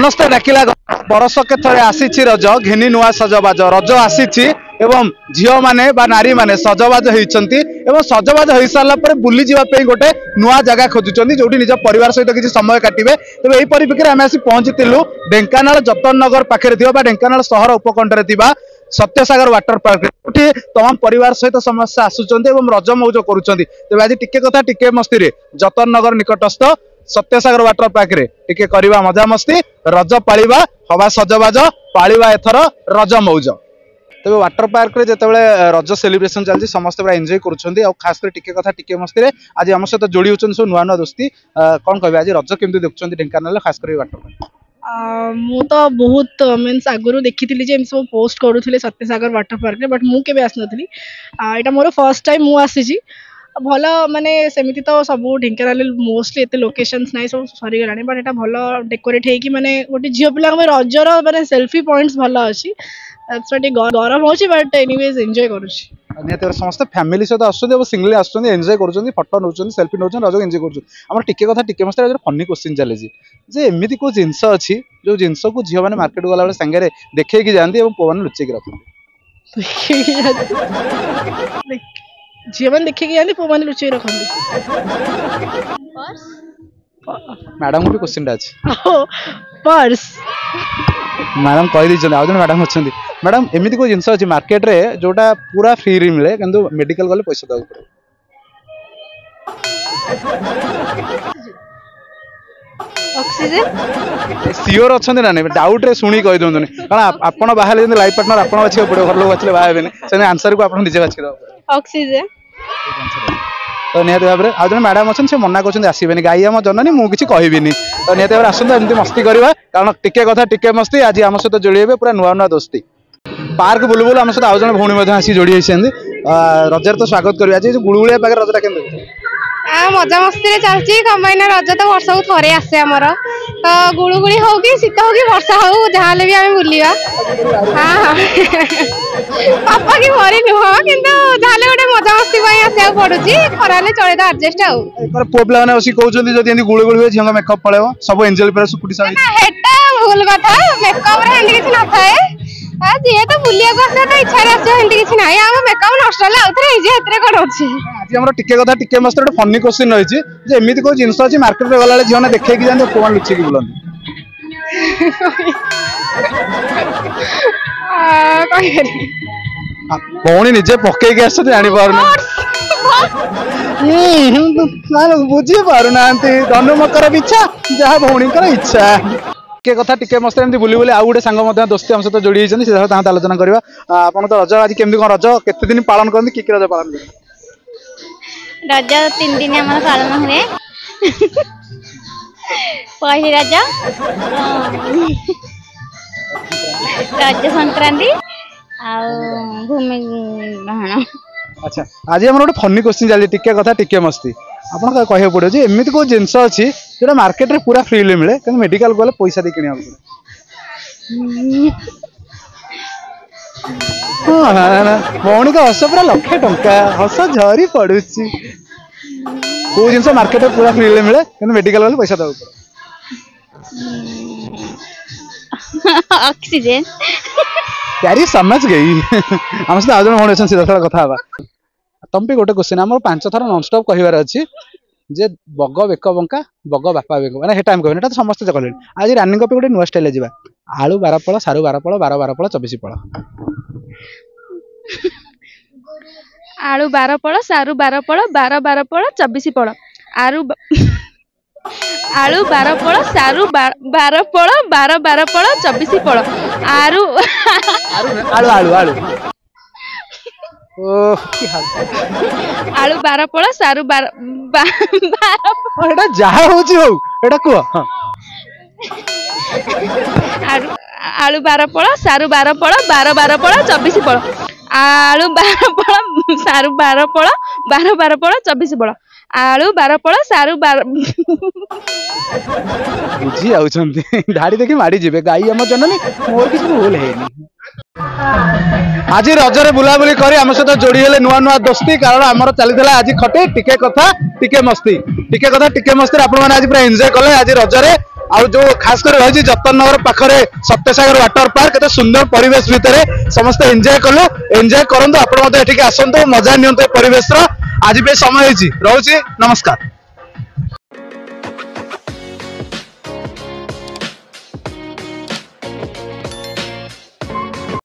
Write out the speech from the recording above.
समस्ते डाकिला बरस के थे आसी रज घिनी नुआ सजबाज रज आसी एवं झील मैंने नारी मैंने सजबाज होती सजबाज हो सारापर बुली जावाई गोटे नुआ जगह खोजुंट जो निज परिवार सहित किसी समय काटे तेज यही परिप्रेक्षी आम आसी पहुंचीलु ढेंकानाल जतन नगर पाखे ढेंकानाल सहर उपकंठे सत्यसागर वाटर पार्क तमाम परिवार सहित समस्ते आसुच्च रज मौज करुँच तेज आज टिके कथा टिके मस्ती जतन नगर निकटस्थ सत्यसागर वाटर पार्क टिके करवा मजा मस्ती रज पालिबा हवा सजबाज पालिबा एथर रज मौज तेज वाटर पार्क रे जिते रज सेलिब्रेशन चलती समस्त पूरा एंजॉय करुँच खास कर टिके कथा टिके मस्ती आज आम सहित जोड़ी होती सब नुआ नुआ दोस्ती कौन कह आज रज केमती देखुं ढेंकानाल खास कर वाटर पार्क मु तो बहुत मीन्स आगुरी देखी सब पोस्ट करूँ सत्यसागर वाटर पार्क बट मुझे आसनी यहाँ मोर फर्स्ट टाइम मुझे भल माने सेमती तो सब ढेंकानाल मोस्टली एत लोकेशंस ना सब सरीगला बट यहाँ भल डेकोरेट होगी माने गोटे झील पिला रजर माने सेल्फी पॉइंट्स भल अच्छी गरम हो बट एनीवेज एंजॉय करुँच समस्त फैमिली सहित आसुँच सिंगली आसुँच एंजॉय करुँच फटो नौ सेल्फी नौ रज एंजॉय कर टिके कथा टिके मस्त फनी क्वेश्चन चली एमती कौ जिनस अच्छी जो जिनस को झील मैंने मार्केट गला सांगे देखी जाती और पुआ मैंने लुचेक रखते झील मैंने देखिए जाती पुआ मैंने लुचेक रखते मैडम को क्वेश्चन अच्छी पर्स मैडम कहीदे आज मैडम अच्छा मैडम एमती कोई जिनस अच्छी मार्केट रे जोटा पूरा फ्री मिले कि मेडिकल गले पैसा देवाक पड़े ऑक्सीजन सियोर अच्छा ना नहीं डाउट रे शुणी कही दिखाँ कारण आपड़ बाहर लाइफ पार्टनर आप बाछा पड़े घर लोग बाछले बाहे से आंसर को आप निजे बाछी ऑक्सीजन तो निहत भाव में आज जन मैडम अच्छे से मना कर आसबे गाई आम जननी मुझे कहबी तो निहत भाव आसतु एमती मस्ती करवा कारण टिके कथा टिके मस्ती आज आम सहित जोड़ी पूरा नुआ नुआ दोस्ती पार्क बुलू बुलू आम सहित आउ जन भौणी आसी जोड़ी होती रजर तो स्वागत करवा आज गुड़गुड़िया पाखे रजटा के मजा मस्ती चलती कमाईना रज तो वर्ष को थे आसे आमर तो गुड़गुड़ी हो कि शीत हो कि वर्षा हो जहाँ भी आम बुलवा हाँ हाँ पापा की मरी नुह कि जहाँ गोटे मजा मस्ती आसा पड़ुची खरा चले तो आडजस्ट आउ पुओ पिला मैंने कहते गुड़गुड़ी हुए झील मेकअप पड़े सब एंजल पे सुकुटी हेटा भूल कथा मेकअप रे किसी न थाए जी तो बुलिया को आसे तो इच्छा आसती किसी ना आम मेकअप नष्ट आउे कौन अच्छी आज आम टिके कथा टिके मस्त गोटे फनी क्वेश्चन रही है एमती कोई जिनस अच्छी मार्केट में गला झील देखी जाते पुआ लुचिक बुलाती भौणी निजे पकईक आस जापार बुझी पारना धनु मकर इच्छा जहाँ भौणी इच्छा टिके कथा टिके मस्त एमती बुली बुली आउ गोटे सांग दोस्ती आम सहित जोड़ी होती से आलोचना करवा आपन तो रज आज केमती कौन रज केते दिन पालन करते कि रज पालन रज 3 दिन आम पालन हुए पहली रज रज संक्रांति भूमि ग्रहण अच्छा आज आम गोटे फनी क्वेश्चन चलिए टिके कथा टिके मस्ती आपन कह पड़े जे एमती कोई जिनस अच्छी जो मार्केट रे पूरा फ्री मिले कि मेडिकल गले पैसा दे किना भौणी का हस पूरा लक्षे टंका हस झरी पड़ू कौ जिन मार्केट पूरा फ्री मिले कि मेडिकल गले पैसा देवाक ऑक्सीजन प्यारी समझ गई आम सहित आज भौणी अच्छे सीधा कथा तुम भी गोटे क्वेश्चन आम 5 थर नॉनस्टॉप कहबार अच्छी जे बग बेक बंका बग बापा बेक मैंने हेटा कहबे तो समस्त कहले आज रानी पे गोटे नुआ स्टाइल जा आलू 12 पड़ सारू 12 पड़ 12 पड़ 24 पड़ आलू 12 पड़ सारू 12 पड़ 12 पड़ 24 पड़ आलू 12 पड़ सारू 12 पड़ 12 पड़ 24 पड़ आलू आलू आलू आलू आलू 12 पड़ सारू 12 जहाँ हो कह आलू 12 पड़ सारू 12 पड़ 12 पड़ 24 पड़ आलू 12 पड़ सारू 12 पड़ 12 पड़ 24 पड़ आलू 12 पड़ सारू 12 बुझी आउछंती धाड़ी देखि माड़ी जिबे गाई हम जननी मोर किछ भूल हेनी आज रजरे बुलाबुली करी आम सहित जोड़ी हेले नुआ नुआ दोस्ती कारण आमर चली आज खटे टिके कथा टिके मस्ती टिके कथा टिके मस्ती आपण माने आज पूरा एंजॉय कले आज रजरे आउ जो खास कर रही जतन नगर पाखरे सत्यसागर वाटर पार्क एत सुंदर परिवेश भितर समस्त एंजॉय कलु एंजॉय करंतु आपण मते एठिके आसंतु मजा नियंतु परिवेश आज भी समय होइछि रहउछि नमस्कार।